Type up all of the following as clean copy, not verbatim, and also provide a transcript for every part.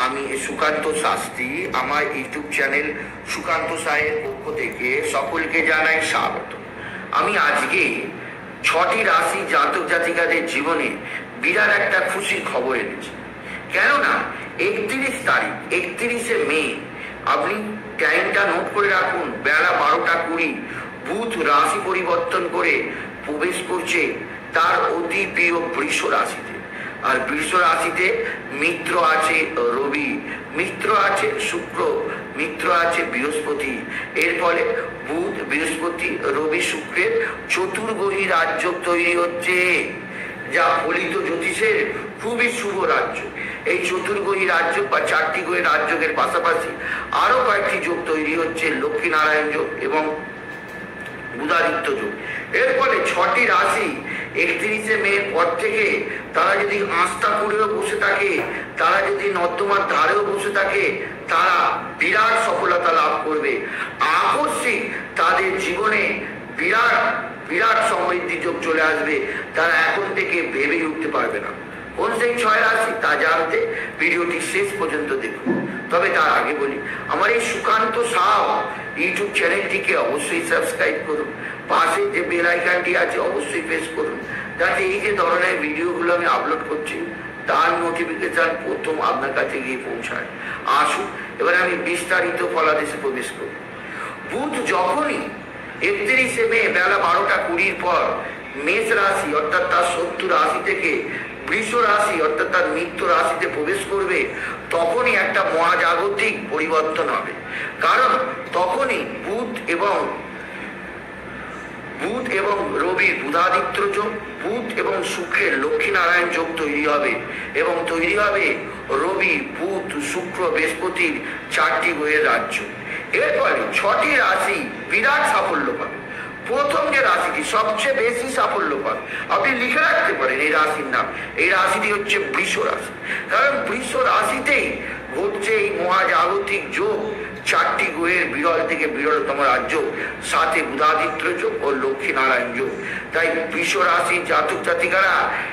আমি সুকান্ত শাস্ত্রী, আমার YouTube channel Sukanta Saher পক্ষ থেকে সকলকে জানাই স্বাগত। আমি আজকে 6টি রাশি জাতক জাতিকাদের জীবনে বিরাট একটা খুশির খবর এনেছি। কেননা 31 তারিখ 31শে মে, আপনি টাইমটা নোট করে রাখুন, বেলা 12টা 20 বুধ রাশি পরিবর্তন করে প্রবেশ করছে তার অতি প্রিয় বৃষ রাশিতে। আর বৃষ রাশিতে মিত্র আছে রবি, মিত্র আছে শুক্র, মিত্র আছে বৃহস্পতি। এর ফলে বুধ বৃহস্পতি রবি শুক্রের চতুর্গ্রহী রাজ্য তৈরি হচ্ছে, যা ফলিত জ্যোতিষের খুবই শুভ রাজ্য। এই চতুর্গ্রহী রাজ্য বা 4টি গ্রহের রাজ্যের পাশাপাশি আরো কয়েকটি যোগ তৈরি হচ্ছে, লক্ষ্মীনারায়ণ যোগ এবং বুধাদিত্য যোগ। এর ফলে 6টি রাশি 31শে মের পর থেকে তারা যদি আস্থা করেও বসে থাকে, তারা যদি নর্দমার ধারেও বসে থাকে, তারা বিরাট সফলতা লাভ করবে। আকস্মিক তাদের জীবনে বিরাট বিরাট সমৃদ্ধি যোগ চলে আসবে, তারা এখন থেকে ভেবে উঠতে পারবে না। কোন সেই 6 রাশি তা জানতে ভিডিওটি শেষ পর্যন্ত দেখুন। তবে তার আগে বলি, আমার এই সুকান্ত সাহ ইউটিউব চ্যানেলটিকে অবশ্যই সাবস্ক্রাইব করুন, পাশে যে বেল আইকনটি আছে অবশ্যই প্রেস করুন, যাতে এই যে ধরনের ভিডিওগুলো আমি আপলোড করছি তার নোটিফিকেশন প্রথম আপনার কাছে গিয়ে পৌঁছায়। আসুন এবার আমি বিস্তারিত ফলাদেশে প্রবেশ করি। বুধ যখনই 31শে মে বেলা 12টা 20 পর মেষ রাশি অর্থাৎ তার শত্রু রাশি থেকে বৃষ রাশি অর্থাৎ তার মিত্র রাশিতে প্রবেশ করবে, তখনই একটা মহাজাগতিক পরিবর্তন হবে। কারণ তখনই বুধ এবং রবির বুধাদিত্য যোগ, বুধ এবং শুক্রের লক্ষ্মীনারায়ণ যোগ তৈরি হবে এবং তৈরি হবে রবি বুধ শুক্র বৃহস্পতির 4টি গ্রহের রাজ্য। এর ফলে 6টি রাশি বিরাট সাফল্য পাবে। প্রথম যে রাশিটি সবচেয়ে বেশি সাফল্য পাবে, আপনি লিখে রাখতে পারেন এই রাশির নাম, এই রাশিটি হচ্ছে বৃষ রাশি। কারণ বৃষ রাশিতেই ঘটছে এই মহাজাগতিক যোগ, 4টি গ্রহের বিরল থেকে বিরলতম রাজ্য, সাথে বুধাদিত্য যোগ ও লক্ষ্মীনারায়ণ যোগ। তাই বৃষ রাশির জাতক জাতিকারা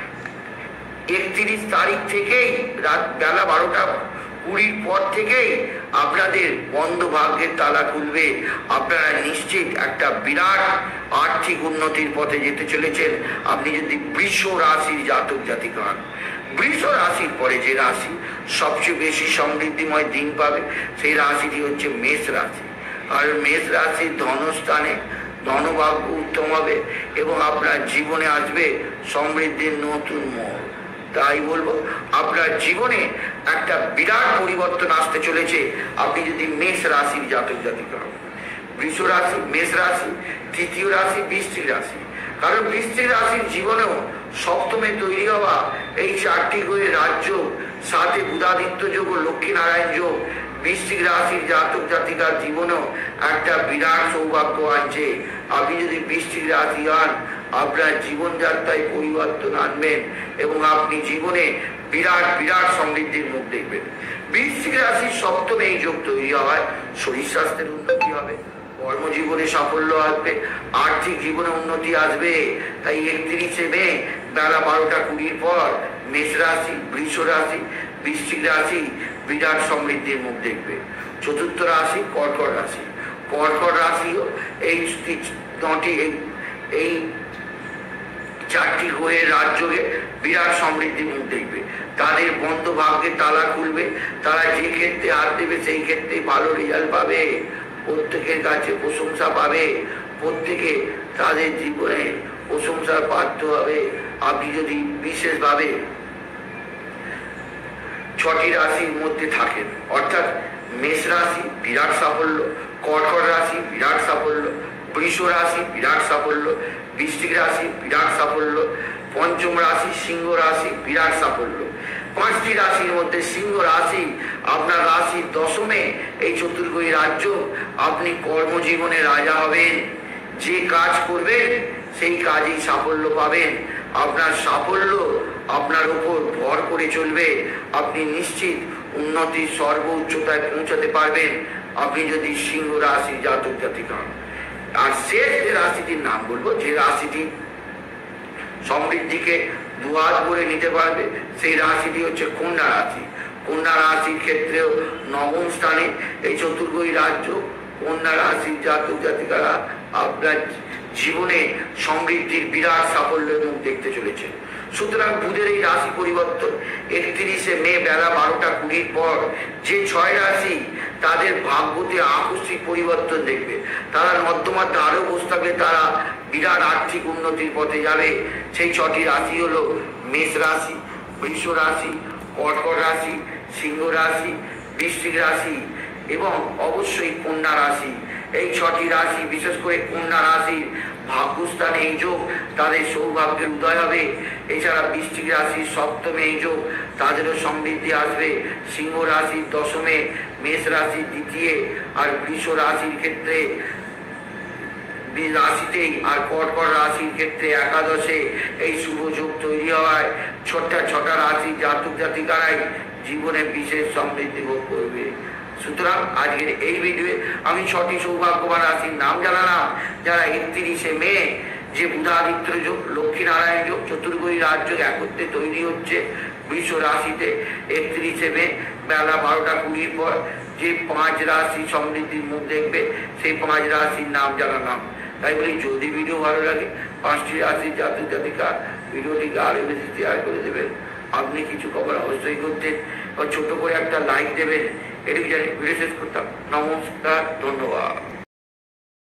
31 তারিখ থেকেই রাত বেলা 12টা 20 পর থেকেই আপনাদের বন্ধ ভাগ্যের তালা খুলবে। আপনারা নিশ্চিত একটা বিরাট আর্থিক উন্নতির পথে যেতে চলেছেন, আপনি যদি বৃষ রাশির জাতক জাতিকা হন। বৃষ রাশির পরে যে রাশি সবচেয়ে বেশি সমৃদ্ধিময় দিন পাবে সেই রাশিটি হচ্ছে মেষ রাশি। আর মেষ রাশির ধনস্থানে ধনভাগ্য উত্তম হবে এবং আপনার জীবনে আসবে সমৃদ্ধির নতুন মোড়। তাই বলবো, আপনার জীবনে একটা বিরাট পরিবর্তন আসতে চলেছে আপনি যদি মেষ রাশির জাতক জাতিকা হন। বৃষ রাশি, মেষ রাশি, তৃতীয় রাশি বৃশ্চিক রাশি। কারণ বৃশ্চিক রাশির জীবনেও সপ্তমে তৈরি হওয়া এই 4টি গ্রহের রাজ্য, সাথে বুধাদিত্য যোগ ও লক্ষ্মীনারায়ণ যোগ বৃশ্চিক রাশির জাতক জাতিকার জীবনেও একটা বিরাট সৌভাগ্য আনছে। আপনি যদি বৃশ্চিক রাশি হন, আপনার জীবনযাত্রায় পরিবর্তন আনবেন এবং আপনি জীবনে বিরাট বিরাট সমৃদ্ধির মুখ দেখবেন। বৃশ্চিক রাশির সপ্তমে এই যোগ তৈরি হওয়ায় শরীর স্বাস্থ্যের উন্নতি হবে, কর্মজীবনে সাফল্য আসবে, আর্থিক জীবনে উন্নতি আসবে। তাই 31শে মে বেলা 12টা 20 পর মেষ রাশি, বৃষ রাশি, বৃশ্চিক রাশি বিরাট সমৃদ্ধির মুখ দেখবে। চতুর্থ রাশি কর্কট রাশি। কর্কট রাশিও এই 4টি গ্রহের রাজ্যে বিরাট সমৃদ্ধির মুখ দেখবে। তাদের বন্ধ ভাগ্যের তালা খুলবে, তারা যে ক্ষেত্রে হাত দেবে সেই ক্ষেত্রে ভালো রেজাল্ট পাবে, প্রত্যেকের কাছে প্রশংসা পাবে, প্রত্যেকে তাদের জীবনে প্রশংসার পাত্র হবে। আপনি যদি বিশেষভাবে 6টি রাশির মধ্যে থাকেন, অর্থাৎ মেষ রাশি বিরাট সাফল্য, কর্কট রাশি বিরাট সাফল্য, বৃষ রাশি বিরাট সাফল্য, বৃশ্চিক রাশি বিরাট সাফল্য, পঞ্চম রাশি সিংহ রাশি বিরাট সাফল্য। 5টি রাশির মধ্যে সিংহ রাশি আপনার রাশির 10মে এই চতুর্গ্রহী রাজ্য, আপনি কর্মজীবনে রাজা হবেন। যে কাজ করবেন সেই কাজেই সাফল্য পাবেন। আপনার সাফল্য আপনার উপর ভর করে চলবে, আপনি নিশ্চিত উন্নতির সর্বোচ্চতায় পৌঁছাতে পারবেন আপনি যদি সিংহ রাশি জাতক জাতিকা হন। আর শেষ যে রাশিটির নাম বলবো, যে রাশিটি সমৃদ্ধিকে দুহাত ভরে নিতে পারবে, সেই রাশিটি হচ্ছে কন্যা রাশি। কন্যা রাশির ক্ষেত্রেও নবম স্থানে এই চতুর্গ্রহী রাজ্য। কন্যা রাশির জাতক জাতিকারা আপনার জীবনে সমৃদ্ধির বিরাট সাফল্যের মুখ দেখতে চলেছে। সুতরাং বুধের এই রাশি পরিবর্তন 31শে মে বেলা 12:20 পর যে 6 রাশি তাদের ভাগ্যতে আকস্মিক পরিবর্তন দেখবে, তারা নর্দমার দ্বারে বসবে, তারা বিরাট আর্থিক উন্নতির পথে যাবে। সেই 6টি রাশি হলো মেষ রাশি, বৃষ রাশি, কর্কট রাশি, সিংহ রাশি, বৃশ্চিক রাশি এবং অবশ্যই কন্যা রাশি। এই 6টি রাশি, বিশেষ করে কন্যা রাশির ভাগ্যস্থানে এই যোগ, তাদের সৌভাগ্যের উদয় হবে। এছাড়া বৃশ্চিক রাশির সপ্তমে এই যোগ, তাদেরও সমৃদ্ধি আসবে। সিংহ রাশির দশমে, মেষ রাশির দ্বিতীয় আর বৃষ রাশির ক্ষেত্রে রাশিতেই আর কর্কট রাশির ক্ষেত্রে একাদশে এই শুভ যোগ তৈরি হওয়ায় 6টা রাশির জাতক জাতিকারাই জীবনে বিশেষ সমৃদ্ধি ভোগ করবে। সুতরাং আজকের এই ভিডিওয়ে আমি 6টি সৌভাগ্যবান রাশির নাম জানালাম, যারা 31শে মে যে বুধাদিত্য যোগ, লক্ষ্মীনারায়ণ যোগ, চতুর্গ্রহী রাজ্য একত্রে তৈরি হচ্ছে বৃষ রাশিতে 31শে মে বেলা 12:20 পর যে 5 রাশি সমৃদ্ধির মুখ দেখবে, সেই 5 রাশির নাম জানালাম। তাই বলি, যদি ভিডিও ভালো লাগে 5টি রাশির জাতক জাতিকা ভিডিওটিকে আরো বেশি শেয়ার করে দেবেন। আপনি কিছু খবর অবশ্যই করতেন, ছোট করে একটা লাইক দেবেন। এটুকু জানি ভিডিও শেষ করতাম। নমস্কার, ধন্যবাদ।